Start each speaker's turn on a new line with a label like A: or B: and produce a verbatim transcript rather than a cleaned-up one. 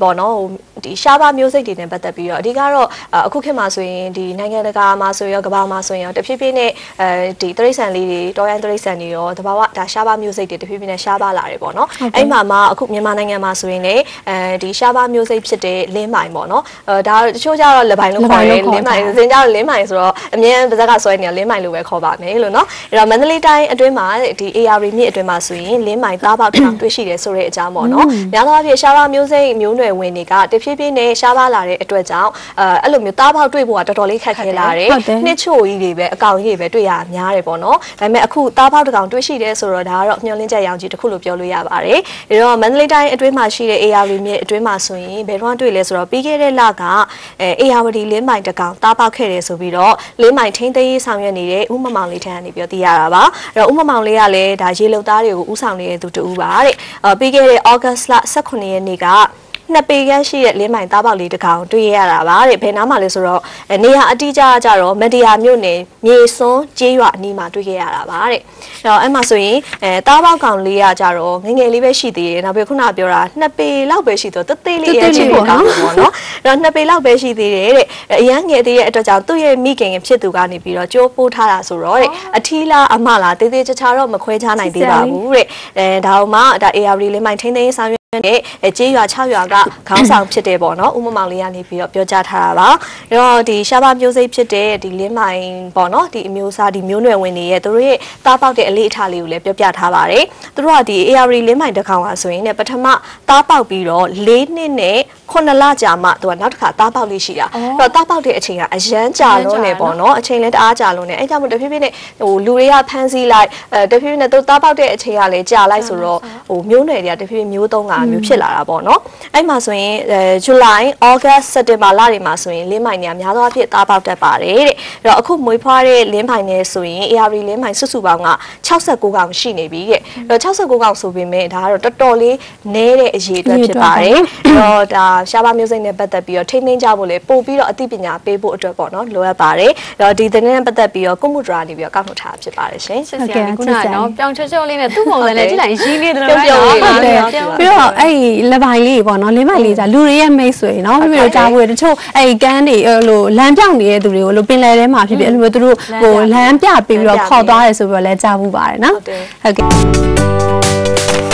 A: ပေါ့နော်ဒီရှားပါမျိုးစိတ်တွေနဲ့ပတ်သက်ပြီးတော့အဓိကတော့အခုခေတ်မှာဆိုရင်ဒီနိုင်ငံတကာမှာဆိုရောကမ္ဘာမှာဆိုရင်ရောတဖြည်းဖြည်းနဲ့အဲဒီတရိษံလေးတွေတောရိုင်းတရိษံတွေရောတဘာဝဒါရှားပါမျိုးစိတ်တွေတဖြည်းဖြည်းနဲ့ရှားပါလာတယ်ပေါ့နော်အဲ့မှာမှအခုမြန်မာနိုင်ငံမှာဆိုရင်လည်းအဲဒီရှားပါမျိုးစိတ်ဖြစ်တဲ့လင်းမိုင်ပေါ့နော်အဲဒါတချို့ကျတော့လက်ပိုင်းလို့ခေါ်တယ်လင်းမိုင်စင်ကြတော့လင်းမိုင်ဆိုတော့အမြဲပါဇက်ကဆွဲနေလင်းမိုင်လို့ပဲခေါ်ပါမယ်လို့နော်အဲ့တော့မန္တလေးတိုင်းအတွင်းမှာဒီ A R မြစ်အတွင်းမှာဆိုရင်လင်းမိုင်သားပေါက်တောင်တွေ့ရှိတယ်ဆိုတဲ့အကြောင်းပေါ့နော်များသောအားဖြင့်ရှားပါမျိုးစိတ်မျိုးနွယ်ဝင်တွေကတဖြည်းဖြည်းနဲ့ရှားပါလာတဲ့အတွက်ကြောင့်အဲအဲ့လိုမျိုးသားပေါက်တွေ့ဖို့ကတော်တော်လေးခက်ခဲလာတယ်နှစ်ချို့ကြီးတွေပဲအကောင်ကြီးတွေပဲတွေ့ရများတယ်ပေါ့နော်ဒါပေမဲ့အခုသားပေါက်တစ်ကောင်တွေ့ရှိတယ်ဆိုတော့ဒါကတော့မျှော်လင့်ချက်ရောင်ကြီးတစ်ခုလို့ပြောလို့ရပါတယ်ဒါတော့မန္တလေးတိုင်းအတွင်းမှာရှိတဲ့ A R မြစ်အတွင်းမှာဆိုရင်ဘယ်တော့တွေ့လဲဆိုတော့ပြီးခဲ့တဲ့လကအဲ A R ဒီလင်းမိုင်တစ်ကောင်သားပေါက်ခဲ့တယ်ဆိုပြီးတော့လင်းမိုင်ထိန်းသိမ်းရေးဆောင်ရွက်နေတဲ့ဥမမောင်လေးထံကနေပြောသိရတာပါအဲ့တော့ဥမမောင်လေးကလည်းဒါရေလုံသားတွေကိုဥဆောင်နေတဲ့သူတူပါတဲ့အဲပြီးခဲ့တဲ့ August လ ၁၇ ရက်နေ့ကနှစ်ပေခန့်ရှိတဲ့လင်းမိုင်သားပေါက်လေးတစ်ကောင်တွေ့ရတာပါတဲ့ဘယ်နားမှာလဲဆိုတော့နေရာအတိအကျကြတော့မတရားမြို့နယ်မြေစွန်းကျေးရွာအနီးမှာတွေ့ခဲ့ရတာပါတဲ့အဲ့တော့အဲ့မှာဆိုရင်အဲသားပေါက်ကောင်လေးကကြတော့ငငယ်လေးပဲရှိသေးတယ်နောက်ပြီးခုနကပြောတာနှစ်ပေလောက်ပဲရှိတော့တသေးလေးရဲ့ချင်းကိုကောင်းပေါ့နော်အဲ့တော့နှစ်ပေလောက်ပဲရှိသေးတယ်တဲ့အရန်ငယ်သေးတဲ့အတွက်ကြောင့်သူ့ရဲ့မိခင်ဖြစ်သူကနေပြီးတော့ကြိုးပိုးထားတာဆိုတော့တဲ့အထီးလားအမလားတေးသေးချာချာတော့မခွဲခြားနိုင်သေးပါဘူးတဲ့အဲဒါမှဒါ A R လင်းမိုင်ထိန်းသိမ်းဆောင်တဲ့ကျေးရွာ၆ရွာကခေါင်းဆောင်ဖြစ်တယ်ပေါ့နော်ဥမမောင်လေးကနေပြီးတော့ပြောကြားထားတာပါအဲ့တော့ဒီရှားပါမျိုးစိတ်ဖြစ်တဲ့ဒီလင်းမိုင်ပေါ့နော်ဒီအမျိုးအစားဒီမျိုးနွယ်ဝင်တွေရဲ့သူတို့ရဲ့သားပေါက်တဲ့အလေးအထားလေးကိုလည်းပြောပြထားပါတယ်သူတို့ကဒီ A R လင်းမိုင်တစ်ကောင်ဟာဆိုရင်ねပထမသားပေါက်ပြီးတော့၄နှစ်နဲ့ခုနှစ်လကြာမှသူကနောက်တစ်ခါသားပေါက်လေးရှိတာအဲ့တော့သားပေါက်တဲ့အချိန်ကအရန်ကြာလုံးနေပေါ့နော်အချိန်လည်းတအားကြာလုံးနေအဲ့ကြောင့်မို့တဖြည်းဖြည်းနဲ့ဟိုလူတွေကဖမ်းဆီးလိုက်အဲတဖြည်းဖြည်းနဲ့သူသားပေါက်တဲ့အချိန်ကလည်းကြာလိုက်ဆိုတော့ဟိုမျိုးနွယ်တွေကတဖြည်းဖြည်းမျိုးသုံးကမျိုးဖြစ်လာတာပေါ့နော်အဲ့မှာဆိုရင်အဲဇူလိုင်ဩဂတ်စက်တင်ဘာလတွေမှာဆိုရင်လင်းမိုင်တွေကများသောအားဖြင့်သားပေါက်တတ်ပါတယ်တဲ့အဲ့တော့အခုမွေးဖွားတဲ့လင်းမိုင်တွေဆိုရင် A R လင်းမိုင်စုစုပေါင်းက၆၉ကောင်ရှိနေပြီတဲ့အဲ့တော့၆၉ကောင်ဆိုပေမဲ့ဒါကတော့တော်တော်လေးနည်းတဲ့အရေးအတွက်ဖြစ်ပါတယ်အဲ့တော့ဒါရှားပါမျိုးစိတ်နဲ့ပတ်သက်ပြီးတော့ထိန်းသိမ်းကြဖို့လေပို့ပြီးတော့အသိပညာပေးဖို့အတွက်ပေါ့နော်လိုအပ်ပါတယ်အဲ့တော့ဒီသတင်းနဲ့ပတ်သက်ပြီးတော့ကုမှုဒရာနေပြီးတော့ကောက်ထုတ်ထားဖြစ်ပါတယ်ရှင်ဆက်ဆရာခုနကတော့ပြောင်းချောချောလေးနဲ့သူ့ပုံစံနဲ့ကြည့်လိုက်ရင်းလေးတယ်လို့ပြောပြီးတော့အဲ့လက်ပိုင်းလေးပေါ့နော်လင်းမိုင်လေးじゃလူတွေရဲ့မိတ်ဆွေเนาะပြီးတော့ကြားဖို့တချို့အဲ့ကန်းတွေဟိုလမ်းပြောင်းနေတဲ့သူတွေကိုလို့ပင်လယ်ထဲမှာဖြစ်ဖြစ်အဲ့လိုမျိုးသူတို့ဟိုလမ်းပြပေးပြီးတော့ခေါ်သွားတယ်ဆိုပြီးတော့လည်းကြားဖို့ပါတယ်เนาะဟုတ်ကဲ့